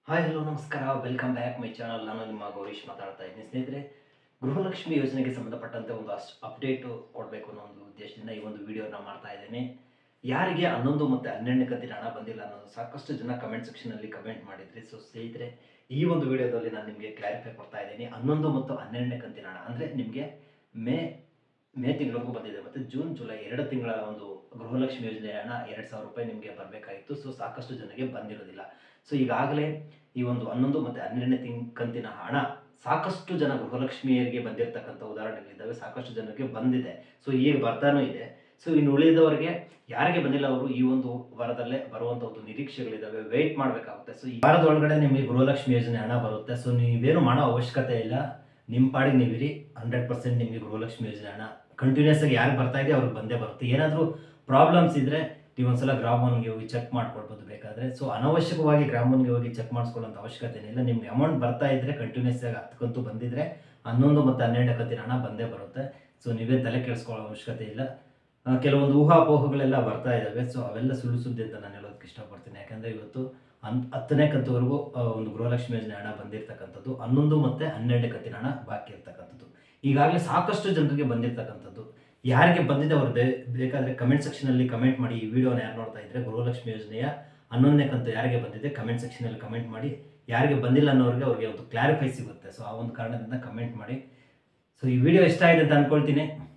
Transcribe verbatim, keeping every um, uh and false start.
Hi hello ನಮಸ್ಕಾರ, welcome back my channel. ನಾನು ನಿಮ್ಮ ಗೌರೀಶ್ ಮಾತಾಡ್ತಾ ಇದ್ದೀನಿ. ಸ್ನೇಹಿತರೆ, ಗೃಹಲಕ್ಷ್ಮಿ ಯೋಜನೆಗೆ ಸಂಬಂಧಪಟ್ಟಂತೆ ಒಂದು ಅಷ್ಟು ಅಪ್ಡೇಟು ಕೊಡಬೇಕು ಅನ್ನೋ ಒಂದು ಉದ್ದೇಶದಿಂದ ಈ ಒಂದು ವಿಡಿಯೋನ ಮಾಡ್ತಾ ಇದ್ದೀನಿ. ಯಾರಿಗೆ ಹನ್ನೊಂದು ಮತ್ತು ಹನ್ನೆರಡನೇ ಕಂತಿನ ಹಣ ಬಂದಿಲ್ಲ ಅನ್ನೋದು ಸಾಕಷ್ಟು ಜನ ಕಮೆಂಟ್ ಸೆಕ್ಷನಲ್ಲಿ ಕಮೆಂಟ್ ಮಾಡಿದ್ರಿ. ಸೊ ಸ್ನೇಹಿತರೆ, ಈ ಒಂದು ವಿಡಿಯೋದಲ್ಲಿ ನಾನು ನಿಮಗೆ ಕ್ಲಾರಿಫೈ ಕೊಡ್ತಾ ಇದ್ದೀನಿ. ಹನ್ನೊಂದು ಮತ್ತು ಹನ್ನೆರಡನೇ ಕಂತಿನ ಹಣ ಅಂದರೆ ನಿಮಗೆ ಮೇ ಮೇ ತಿಂಗಳಿಗೂ ಬಂದಿದೆ ಮತ್ತು ಜೂನ್ ಜುಲೈ ಎರಡು ತಿಂಗಳ ಒಂದು ಗೃಹಲಕ್ಷ್ಮಿ ಯೋಜನೆ ಹಣ ಎರಡು ಸಾವಿರ ರೂಪಾಯಿ ನಿಮಗೆ ಬರಬೇಕಾಗಿತ್ತು. ಸೊ ಸಾಕಷ್ಟು ಜನರಿಗೆ ಬಂದಿರೋದಿಲ್ಲ. ಸೊ ಈಗಾಗಲೇ ಈ ಒಂದು ಹನ್ನೊಂದು ಮತ್ತು ಹನ್ನೆರಡನೇ ತಿಂಗ್ ಕಂತಿನ ಹಣ ಸಾಕಷ್ಟು ಜನ ಗೃಹಲಕ್ಷ್ಮಿಯರಿಗೆ ಬಂದಿರತಕ್ಕಂಥ ಉದಾಹರಣೆಗಳಿದ್ದಾವೆ. ಸಾಕಷ್ಟು ಜನರಿಗೆ ಬಂದಿದೆ. ಸೊ ಈಗ ಬರ್ತಾನೂ ಇದೆ. ಸೊ ಇನ್ನು ಉಳಿದವರಿಗೆ ಯಾರಿಗೆ ಬಂದಿಲ್ಲ ಅವರು ಈ ಒಂದು ವಾರದಲ್ಲೇ ಬರುವಂಥ ಒಂದು ನಿರೀಕ್ಷೆಗಳಿದ್ದಾವೆ. ವೆಯ್ಟ್ ಮಾಡಬೇಕಾಗುತ್ತೆ. ಸೊ ಈ ವಾರದ ಒಳಗಡೆ ನಿಮಗೆ ಗೃಹಲಕ್ಷ್ಮಿ ಯೋಜನೆ ಹಣ ಬರುತ್ತೆ. ಸೊ ನೀವೇನು ಮಾಡೋ ಅವಶ್ಯಕತೆ ಇಲ್ಲ. ನಿಮ್ಮ ಪಾಡಿಗೆ ನೀವಿರಿ. ಹಂಡ್ರೆಡ್ ಪರ್ಸೆಂಟ್ ನಿಮಗೆ ಗೃಹಲಕ್ಷ್ಮಿ ಯೋಜನೆ ಹಣ ಕಂಟಿನ್ಯೂಸ್ ಆಗಿ ಯಾರು ಬರ್ತಾ ಇದೆ ಅವ್ರಿಗೆ ಬಂದೇ ಬರುತ್ತೆ. ಏನಾದರೂ ಪ್ರಾಬ್ಲಮ್ಸ್ ಇದ್ದರೆ ನೀವು ಒಂದ್ಸಲ ಗ್ರಾಮವನ್ಗೆ ಹೋಗಿ ಚೆಕ್ ಮಾಡ್ಕೊಳ್ಬೋದು ಬೇಕಾದರೆ. ಸೊ ಅನವಶ್ಯಕವಾಗಿ ಗ್ರಾಮವನ್ಗೆ ಹೋಗಿ ಚೆಕ್ ಮಾಡಿಸ್ಕೊಳ್ಳೋಂಥ ಅವಶ್ಯಕತೆ ಇಲ್ಲ. ನಿಮ್ಗೆ ಅಮೌಂಟ್ ಬರ್ತಾ ಇದ್ದರೆ ಕಂಟಿನ್ಯೂಸ್ ಆಗಿ ಹತ್ತು ಕಂತು ಬಂದಿದ್ರೆ ಹನ್ನೊಂದು ಮತ್ತು ಹನ್ನೆರಡು ಕಂತಿನ ಹಣ ಬಂದೇ ಬರುತ್ತೆ. ಸೊ ನೀವೇ ತಲೆ ಕೆಡಿಸ್ಕೊಳ್ಳೋ ಅವಶ್ಯಕತೆ ಇಲ್ಲ. ಕೆಲವೊಂದು ಊಹಾಪೋಹಗಳೆಲ್ಲ ಬರ್ತಾ ಇದ್ದಾವೆ. ಸೊ ಅವೆಲ್ಲ ಸುಳ್ಳು ಸುದ್ದಿ ಅಂತ ನಾನು ಹೇಳೋದಕ್ಕೆ ಇಷ್ಟಪಡ್ತೀನಿ. ಯಾಕಂದರೆ ಇವತ್ತು ಹನ್ ಹತ್ತನೇ ಕಂತುವರೆಗೂ ಒಂದು ಗೃಹಲಕ್ಷ್ಮಿ ಯೋಜನೆ ಹಣ ಬಂದಿರತಕ್ಕಂಥದ್ದು, ಹನ್ನೊಂದು ಮತ್ತು ಹನ್ನೆರಡು ಕಂತಿನ ಹಣ ಬಾಕಿ ಇರ್ತಕ್ಕಂಥದ್ದು. ಈಗಾಗಲೇ ಸಾಕಷ್ಟು ಜನರಿಗೆ ಬಂದಿರತಕ್ಕಂಥದ್ದು. ಯಾರಿಗೆ ಬಂದಿದೆ ಅವ್ರು ಬೇ ಬೇಕಾದರೆ ಕಮೆಂಟ್ ಸೆಕ್ಷನಲ್ಲಿ ಕಮೆಂಟ್ ಮಾಡಿ. ಈ ವಿಡಿಯೋನ ಯಾರು ನೋಡ್ತಾ ಇದ್ದರೆ ಗೃಹಲಕ್ಷ್ಮಿ ಯೋಜನೆಯ ಹನ್ನೊಂದನೇ ಕಂತು ಯಾರಿಗೆ ಬಂದಿದೆ ಕಮೆಂಟ್ ಸೆಕ್ಷನಲ್ಲಿ ಕಮೆಂಟ್ ಮಾಡಿ. ಯಾರಿಗೆ ಬಂದಿಲ್ಲ ಅನ್ನೋರಿಗೆ ಅವ್ರಿಗೆ ಒಂದು ಕ್ಲಾರಿಫೈ ಸಿಗುತ್ತೆ. ಸೊ ಆ ಒಂದು ಕಾರಣದಿಂದ ಕಮೆಂಟ್ ಮಾಡಿ. ಸೊ ಈ ವಿಡಿಯೋ ಇಷ್ಟ ಆಗಿದೆ ಅಂತ ಅಂದ್ಕೊಳ್ತೀನಿ.